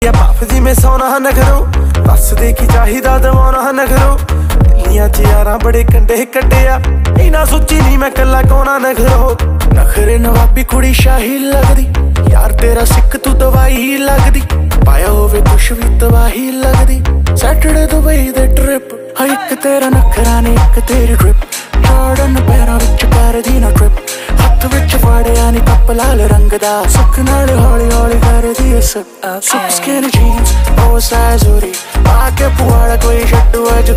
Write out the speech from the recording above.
ਭਾਫਦੀ ਮੈਂ ਸੋਨਾ ਨਖਰੋ ਬਸ ਦੇ ਕੀ ਚਾਹੀਦਾ ਦਵਾਉਣਾ ਨਖਰੋ ਦਿੱਲੀਆਂ ਚ ਯਾਰਾਂ ਬੜੇ ਕੰਡੇ ਕੱਢਿਆ ਇਹਨਾਂ ਸੋਚੀ ਨਹੀਂ ਮੈਂ ਕੱਲਾ ਕੋਣਾ ਨਖਰੋ ਨਖਰੇ ਨਵਾਬੀ ਕੁੜੀ ਸ਼ਾਹੀ ਲੱਗਦੀ ਯਾਰ ਤੇਰਾ ਸਿੱਖ ਤੂੰ ਦਵਾਈ ਲੱਗਦੀ ਪਾਇਆ ਹੋਵੇ ਕੁਛ ਵੀ ਤਬਾਹੀ ਲੱਗਦੀ ਸੈਟਰਡੇ ਦੁਬਈ ਦੇ ਟ੍ਰਿਪ ਹਾਂ ਇੱਕ ਤੇਰਾ ਨਖਰਾ ਨੇ ਇੱਕ ਤੇਰੀ ਟ੍ਰਿਪ ਜਾਰਡਨ ਪੈਰਾਂ ਵਿੱਚ ਕਰਦੀ ਨਾ ਟ੍ਰਿਪ ਹੱਥ ਵਿੱਚ ਫੜਿਆ ਨੀ ਕੱਪ ਲਾਲ ਰੰਗ ਦਾ ਸੁੱਖ ਨਾਲ ਹੌਲੀ ਹੌਲੀ ਕਰਦੀ ਸੁੱਕ ਸਕਿਨ ਜੀਨਸ ਓਵਰਸਾਈਜ਼ ਹੋਰੀ ਆ ਕੇ ਪੁਆੜਾ ਕੋਈ ਛੱਡੂ ਅੱਜ